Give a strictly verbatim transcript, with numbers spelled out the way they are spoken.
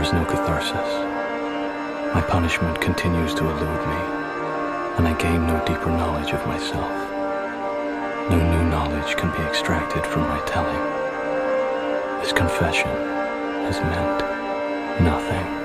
There is no catharsis. My punishment continues to elude me, and I gain no deeper knowledge of myself. No new knowledge can be extracted from my telling. This confession has meant nothing.